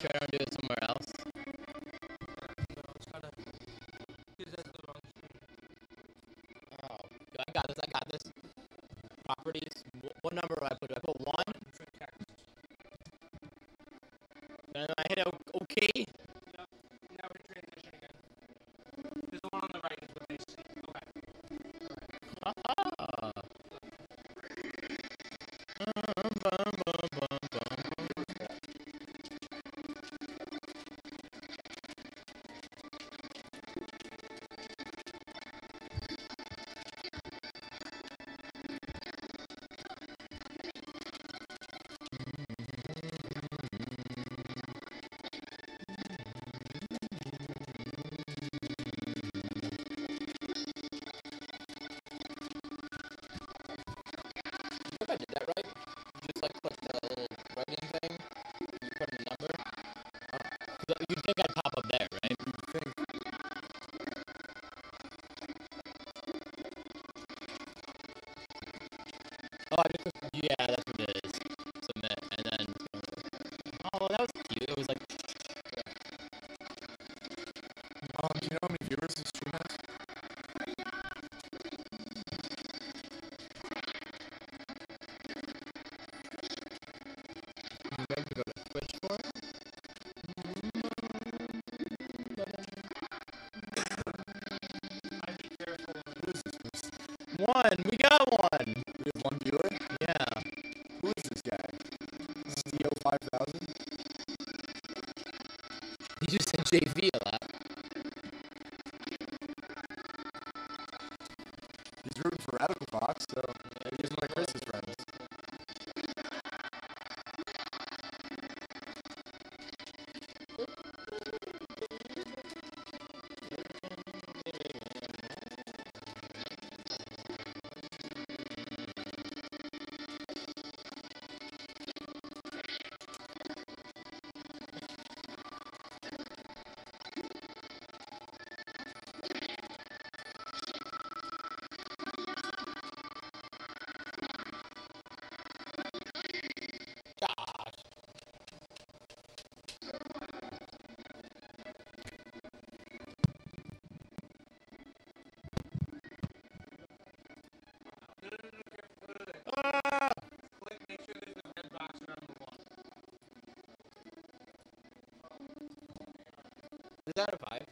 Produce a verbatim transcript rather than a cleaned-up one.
sure I don't do it somewhere else? Oh, I got this. I got this. Properties. What number do I put? Do I put one? And then I hit OK. Now we're transition again. There's the one on the right is what they see. Okay. Ah. If I did that right, you just like click the little writing thing, and you put in the number. Uh, you'd think I'd pop up there, right? You'd think. Oh, I just clicked, yeah, that's what it is. Submit, and then. Oh, well, that was cute. It was like. Um, do you know how many viewers this stream has? You ready to go to Twitch for it? I'd be careful. Who is this person? One! We got one! We have one viewer? Yeah. Who is this guy? This is D O five thousand? You just said J V a lot. He's rooting for Radical Fox, so he's one of Chris's friends. Click, make sure there's a red box around the wall. Is that a five?